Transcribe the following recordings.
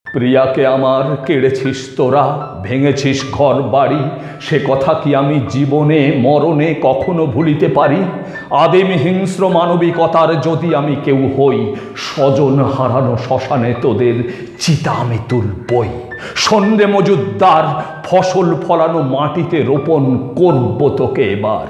প্রিয়াকে আমার কেড়েছিস তোরা, ভেঙেছিস ঘর বাড়ি, সে কথা কি আমি জীবনে মরণে কখনো ভুলিতে পারি? আদিম হিংস্র মানবিকতার যদি আমি কেউ হই, স্বজন হারানো শ্মশানে তোদের চিতা আমি তুলবই। সন্ধ্যে মজুদ্দার, ফসল ফলানো মাটিতে রোপণ করব তোকে এবার।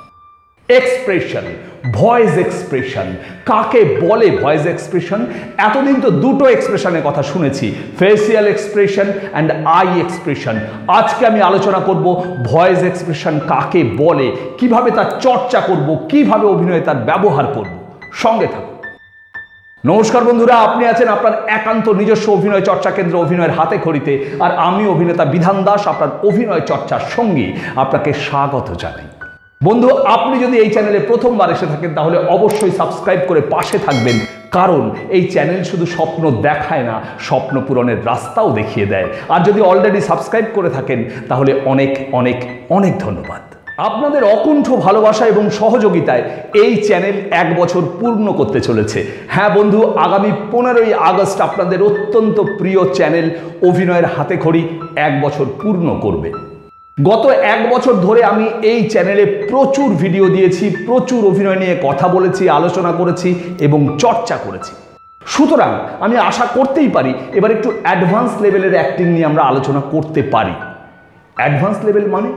এক্সপ্রেশন, ভয়েস এক্সপ্রেশন কাকে বলে? ভয়েস এক্সপ্রেশন, এতদিন তো দুটো এক্সপ্রেশনের কথা শুনেছি, facial expression and eye expression. আজকে আমি আলোচনা করব ভয়েস এক্সপ্রেশন কাকে বলে, কিভাবে তার চর্চা করব, কিভাবে অভিনয়ে তার ব্যবহার করব। সঙ্গে থাকুন। নমস্কার বন্ধুরা, আপনি আছেন আপনার একান্ত নিজস্ব অভিনয় চর্চা কেন্দ্র অভিনয়ের হাতে খড়িতে, আর আমি অভিনেতা বিধান দাস আপনার অভিনয় চর্চার সঙ্গী আপনাকে স্বাগত জানাই। বন্ধু, আপনি যদি এই চ্যানেলে প্রথমবার এসে থাকেন তাহলে অবশ্যই সাবস্ক্রাইব করে পাশে থাকবেন, কারণ এই চ্যানেল শুধু স্বপ্ন দেখায় না, স্বপ্ন পূরণের রাস্তাও দেখিয়ে দেয়। আর যদি অলরেডি সাবস্ক্রাইব করে থাকেন তাহলে অনেক অনেক অনেক ধন্যবাদ। আপনাদের অকুণ্ঠ ভালোবাসা এবং সহযোগিতায় এই চ্যানেল 1 বছর পূর্ণ করতে চলেছে। হ্যাঁ বন্ধু, আগামী 15ই আগস্ট আপনাদের অত্যন্ত প্রিয় চ্যানেল অভিনয়ের হাতে খড়ি 1 বছর পূর্ণ করবে। গত 1 বছর ধরে আমি এই চ্যানেলে প্রচুর ভিডিও দিয়েছি, প্রচুর অভিনয় নিয়ে কথা বলেছি, আলোচনা করেছি এবং চর্চা করেছি। সুতরাং আমি আশা করতেই পারি এবার একটু অ্যাডভান্স লেভেলের অ্যাক্টিং নিয়ে আমরা আলোচনা করতে পারি। অ্যাডভান্স লেভেল মানে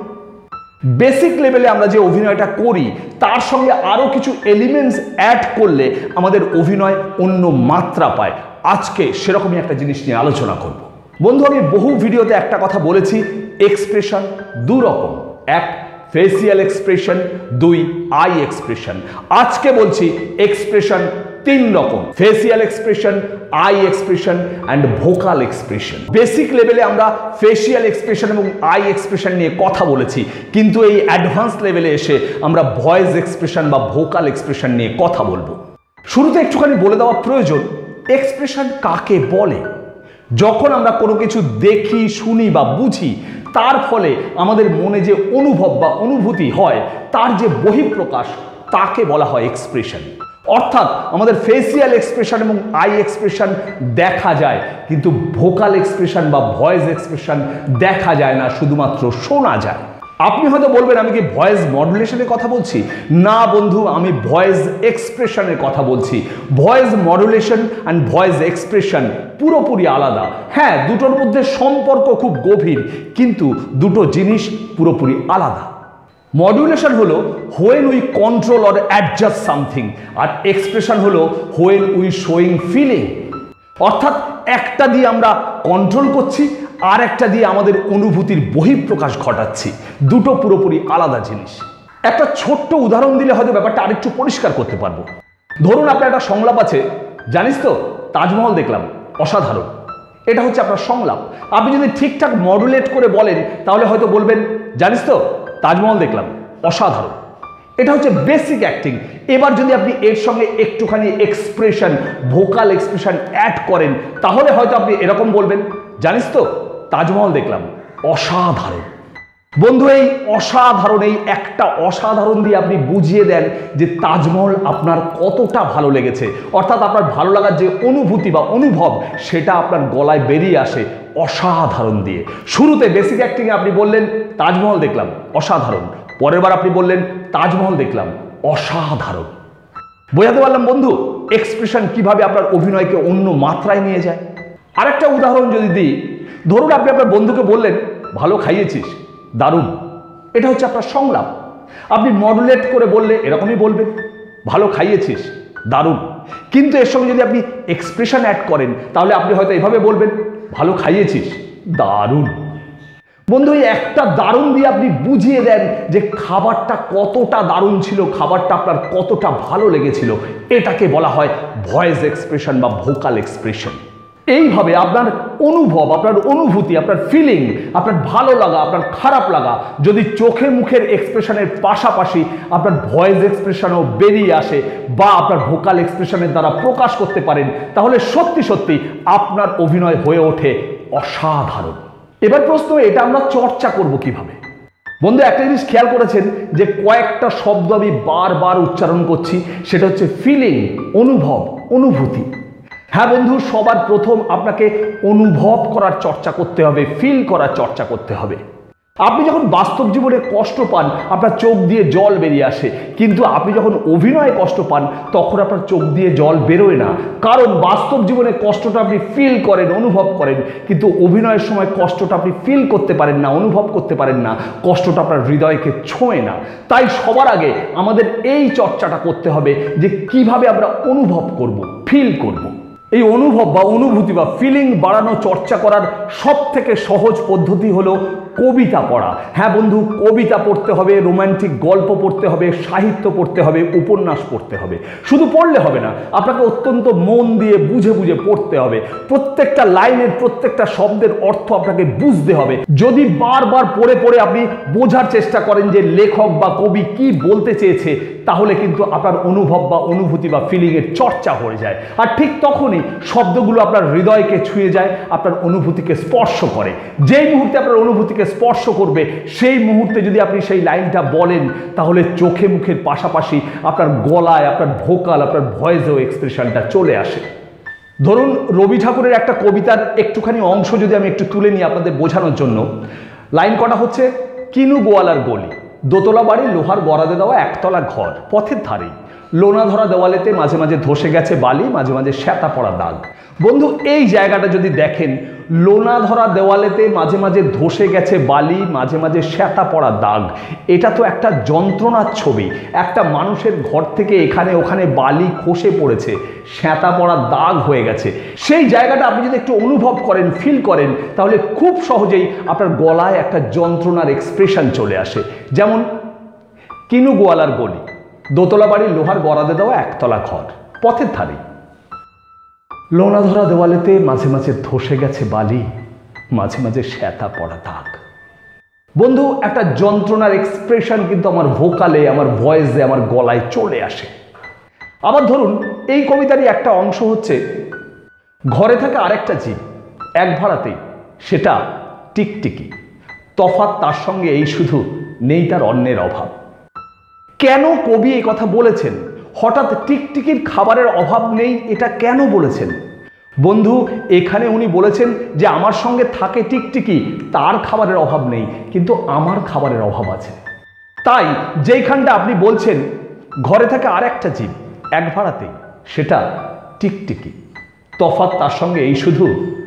বেসিক লেভেলে আমরা যে অভিনয়টা করি তার সঙ্গে আরও কিছু এলিমেন্টস অ্যাড করলে আমাদের অভিনয় অন্য মাত্রা পায়। আজকে সেরকমই একটা জিনিস নিয়ে আলোচনা করব। বন্ধু, আমি বহু ভিডিওতে একটা কথা বলেছি, এক্সপ্রেশন 2 রকম, 1 ফেসিয়াল এক্সপ্রেশন, 2 আই এক্সপ্রেশন। আজকে বলছি এক্সপ্রেশন 3 রকম, facial expression, eye expression and vocal expression. Basic লেভেলে আমরা ফেসিয়াল এক্সপ্রেশন এবং আই এক্সপ্রেশন নিয়ে কথা বলেছি, কিন্তু এই অ্যাডভান্স লেভেলে এসে আমরা ভয়েস এক্সপ্রেশন বা ভোকাল এক্সপ্রেশন নিয়ে কথা বলবো। শুরুতে একটুখানি বলে দেওয়া প্রয়োজন, এক্সপ্রেশন কাকে বলে। যখন আমরা কোনো কিছু দেখি, শুনি বা বুঝি, তার ফলে আমাদের মনে যে অনুভব বা অনুভূতি হয়, তার যে বহিঃপ্রকাশ, তাকে বলা হয় এক্সপ্রেশন। অর্থাৎ আমাদের ফেসিয়াল এক্সপ্রেশন এবং আই এক্সপ্রেশন দেখা যায়, কিন্তু ভোকাল এক্সপ্রেশন বা ভয়েস এক্সপ্রেশন দেখা যায় না, শুধুমাত্র শোনা যায়। আপনি হয়তো বলবেন আমি কি ভয়েস মডুলেশনের কথা বলছি? না বন্ধু, আমি ভয়েস এক্সপ্রেশনের কথা বলছি। Voice modulation and voice expression পুরোপুরি আলাদা। হ্যাঁ, দুটোর মধ্যে সম্পর্ক খুব গভীর, কিন্তু দুটো জিনিস পুরোপুরি আলাদা। মডুলেশন হলো when we control or adjust something, আর এক্সপ্রেশন হলো হোয়েন উই শোয়িং ফিলিং। অর্থাৎ একটা দিয়ে আমরা কন্ট্রোল করছি, আর একটা দিয়ে আমাদের অনুভূতির বহিঃপ্রকাশ ঘটাচ্ছি। দুটো পুরোপুরি আলাদা জিনিস। একটা ছোট্ট উদাহরণ দিলে হয়তো ব্যাপারটা আরেকটু পরিষ্কার করতে পারবো। ধরুন আপনার একটা সংলাপ আছে, জানিস তো তাজমহল দেখলাম, অসাধারণ। এটা হচ্ছে আপনার সংলাপ। আপনি যদি ঠিকঠাক মডুলেট করে বলেন তাহলে হয়তো বলবেন, জানিস তো তাজমহল দেখলাম, অসাধারণ। এটা হচ্ছে বেসিক অ্যাক্টিং। এবার যদি আপনি এর সঙ্গে একটুখানি এক্সপ্রেশন, ভোকাল এক্সপ্রেশন অ্যাড করেন, তাহলে হয়তো আপনি এরকম বলবেন, জানিস তো তাজমহল দেখলাম, অসাধারণ। বন্ধু, এই অসাধারণ, এই একটা অসাধারণ দিয়ে আপনি বুঝিয়ে দেন যে তাজমহল আপনার কতটা ভালো লেগেছে। অর্থাৎ আপনার ভালো লাগার যে অনুভূতি বা অনুভব, সেটা আপনার গলায় বেরিয়ে আসে অসাধারণ দিয়ে। শুরুতে বেসিক অ্যাক্টিংয়ে আপনি বললেন তাজমহল দেখলাম, অসাধারণ। পরের বার আপনি বললেন তাজমহল দেখলাম, অসাধারণ। বোঝাতে পারলাম বন্ধু এক্সপ্রেশন কিভাবে আপনার অভিনয়কে অন্য মাত্রায় নিয়ে যায়? আরেকটা উদাহরণ যদি দিই, ধরুন আপনি আপনার বন্ধুকে বললেন, ভালো খাইয়েছিস, দারুণ। এটা হচ্ছে আপনার সংলাপ। আপনি মডুলেট করে বললে এরকমই বলবেন, ভালো খাইয়েছিস, দারুণ। কিন্তু এর সঙ্গে যদি আপনি এক্সপ্রেশন অ্যাড করেন তাহলে আপনি হয়তো এভাবে বলবেন, ভালো খাইয়েছিস, দারুণ। বন্ধু, এই একটা দারুণ দিয়ে আপনি বুঝিয়ে দেন যে খাবারটা কতটা দারুণ ছিল, খাবারটা আপনার কতটা ভালো লেগেছিল। এটাকে বলা হয় ভয়েস এক্সপ্রেশন বা ভোকাল এক্সপ্রেশন। এইভাবে আপনার অনুভব, আপনার অনুভূতি, আপনার ফিলিং, আপনার ভালো লাগা, আপনার খারাপ লাগা যদি চোখে মুখের এক্সপ্রেশনের পাশাপাশি আপনার ভয়েস এক্সপ্রেশনও বেরিয়ে আসে বা আপনার ভোকাল এক্সপ্রেশনের দ্বারা প্রকাশ করতে পারেন, তাহলে সত্যি সত্যি আপনার অভিনয় হয়ে ওঠে অসাধারণ। এবার প্রশ্ন, এটা আমরা চর্চা করব কিভাবে? বন্ধু, একটা জিনিস খেয়াল করেছেন যে কয়েকটা শব্দ আমি বারবার উচ্চারণ করছি, সেটা হচ্ছে ফিলিং, অনুভব, অনুভূতি। হ্যাঁ বন্ধু, সবার প্রথম আপনাকে অনুভব করার চর্চা করতে হবে, ফিল করার চর্চা করতে হবে। আপনি যখন বাস্তব জীবনে কষ্ট পান আপনার চোখ দিয়ে জল বেরিয়ে আসে, কিন্তু আপনি যখন অভিনয়ে কষ্ট পান তখন আপনার চোখ দিয়ে জল বেরোয় না, কারণ বাস্তব জীবনে কষ্টটা আপনি ফিল করেন, অনুভব করেন, কিন্তু অভিনয়ের সময় কষ্টটা আপনি ফিল করতে পারেন না, অনুভব করতে পারেন না, কষ্টটা আপনার হৃদয়কে ছোঁয় না। তাই সবার আগে আমাদের এই চর্চাটা করতে হবে যে কিভাবে আমরা অনুভব করব, ফিল করব। এই অনুভব বা অনুভূতি বা ফিলিং বাড়ানো চর্চা করার সব থেকে সহজ পদ্ধতি হলো কবিতা পড়া। হ্যাঁ বন্ধু, কবিতা পড়তে হবে, রোমান্টিক গল্প পড়তে হবে, সাহিত্য পড়তে হবে, উপন্যাস পড়তে হবে। শুধু পড়লে হবে না, আপনাকে অত্যন্ত মন দিয়ে বুঝে বুঝে পড়তে হবে। প্রত্যেকটা লাইনের, প্রত্যেকটা শব্দের অর্থ আপনাকে বুঝতে হবে। যদি বারবার পড়ে পড়ে আপনি বোঝার চেষ্টা করেন যে লেখক বা কবি কি বলতে চেয়েছে, তাহলে কিন্তু আপনার অনুভব বা অনুভূতি বা ফিলিংয়ের চর্চা হয়ে যায়। আর ঠিক তখনই শব্দগুলো আপনার হৃদয়কে ছুঁয়ে যায়, আপনার অনুভূতিকে স্পর্শ করে। যেই মুহূর্তে আপনার অনুভূতিকে স্পর্শ করবে, সেই মুহূর্তে যদি আপনি সেই লাইনটা বলেন, তাহলে চোখে মুখের পাশাপাশি আপনার গলায়, আপনার ভোকাল, আপনার ভয়েসেও এক্সপ্রেশনটা চলে আসে। ধরুন রবি ঠাকুরের একটা কবিতার একটুখানি অংশ যদি আমি একটু তুলে নিই আপনাদের বোঝানোর জন্য। লাইন কটা হচ্ছে, কিনু গোয়ালার গলি, দোতলা বাড়ি, লোহার গড়াদে দেওয়া একতলা ঘর, পথের ধারেই লোনা ধরা দেওয়ালেতে মাঝে মাঝে ধসে গেছে বালি, মাঝে মাঝে শ্যাতা পড়া দাগ। বন্ধু, এই জায়গাটা যদি দেখেন, লোনা ধরা দেওয়ালেতে মাঝে মাঝে ধসে গেছে বালি, মাঝে মাঝে শ্যাতা পড়া দাগ, এটা তো একটা যন্ত্রণার ছবি। একটা মানুষের ঘর থেকে এখানে ওখানে বালি খসে পড়েছে, শ্যাতা পড়া দাগ হয়ে গেছে। সেই জায়গাটা আপনি যদি একটু অনুভব করেন, ফিল করেন, তাহলে খুব সহজেই আপনার গলায় একটা যন্ত্রণার এক্সপ্রেশন চলে আসে। যেমন কিনু গোয়ালার গলি, দোতলা বাড়ি, লোহার গড়াদে দেওয়া একতলা ঘর, পথের ধারে লোনা ধরা দেওয়ালেতে মাঝে মাঝে ধসে গেছে বালি, মাঝে মাঝে শ্যাতা পড়া দাগ। বন্ধু, একটা যন্ত্রণার এক্সপ্রেশন কিন্তু আমার ভোকালে, আমার ভয়েসে, আমার গলায় চলে আসে। আবার ধরুন এই কবিতারই একটা অংশ হচ্ছে, ঘরে থাকে আরেকটা জীব, এক ভাড়াতেই, সেটা টিকটিকি, তফাৎ তার সঙ্গে এই শুধু, নেই তার অন্যের অভাব। কেন কবি এই কথা বলেছেন? হঠাৎ টিকটিকির খাবারের অভাব নেই, এটা কেন বলেছেন? বন্ধু, এখানে উনি বলেছেন যে আমার সঙ্গে থাকে টিকটিকি, তার খাবারের অভাব নেই, কিন্তু আমার খাবারের অভাব আছে। তাই যেইখানটা আপনি বলছেন ঘরে থাকে আর একটা জীব, এক ভাড়াতেই, সেটা টিকটিকি, তফাৎ তার সঙ্গে এই শুধু,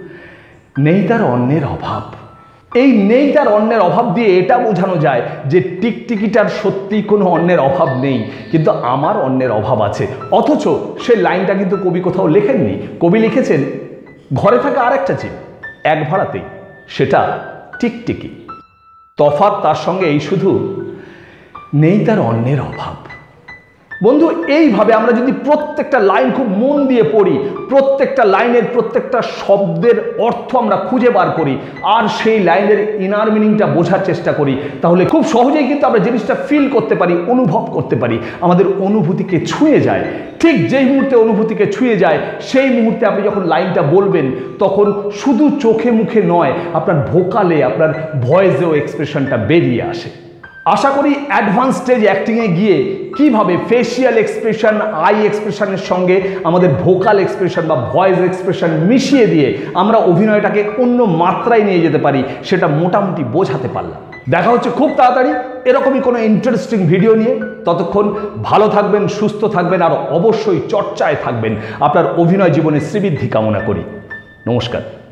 নেই তার অন্যের অভাব। এই নেই তার অন্যের অভাব দিয়ে এটা বোঝানো যায় যে টিকটিকিটার সত্যি কোনো অন্যের অভাব নেই, কিন্তু আমার অন্যের অভাব আছে। অথচ সে লাইনটা কিন্তু কবি কোথাও লেখেননি। কবি লিখেছেন ঘরে থাকা আরেকটা জীব, এক ভাড়াতেই, সেটা টিকটিকি, তফাৎ তার সঙ্গে এই শুধু, নেই তার অন্যের অভাব। বন্ধু, এইভাবে আমরা যদি প্রত্যেকটা লাইন খুব মন দিয়ে পড়ি, প্রত্যেকটা লাইনের প্রত্যেকটা শব্দের অর্থ আমরা খুঁজে বার করি, আর সেই লাইনের ইনার মিনিংটা বোঝার চেষ্টা করি, তাহলে খুব সহজেই কিন্তু আমরা জিনিসটা ফিল করতে পারি, অনুভব করতে পারি, আমাদের অনুভূতিকে ছুঁয়ে যায়। ঠিক যেই মুহূর্তে অনুভূতিকে ছুঁয়ে যায়, সেই মুহূর্তে আপনি যখন লাইনটা বলবেন, তখন শুধু চোখে মুখে নয়, আপনার ভোকালে, আপনার ভয়েসেও এক্সপ্রেশনটা বেরিয়ে আসে। আশা করি অ্যাডভান্স স্টেজ অ্যাক্টিংয়ে গিয়ে কিভাবে ফেসিয়াল এক্সপ্রেশন, আই এক্সপ্রেশনের সঙ্গে আমাদের ভোকাল এক্সপ্রেশন বা ভয়েস এক্সপ্রেশন মিশিয়ে দিয়ে আমরা অভিনয়টাকে অন্য মাত্রায় নিয়ে যেতে পারি, সেটা মোটামুটি বোঝাতে পারলাম। দেখা হচ্ছে খুব তাড়াতাড়ি এরকমই কোনো ইন্টারেস্টিং ভিডিও নিয়ে। ততক্ষণ ভালো থাকবেন, সুস্থ থাকবেন, আর অবশ্যই চর্চায় থাকবেন। আপনার অভিনয় জীবনে শ্রীবৃদ্ধি কামনা করি। নমস্কার।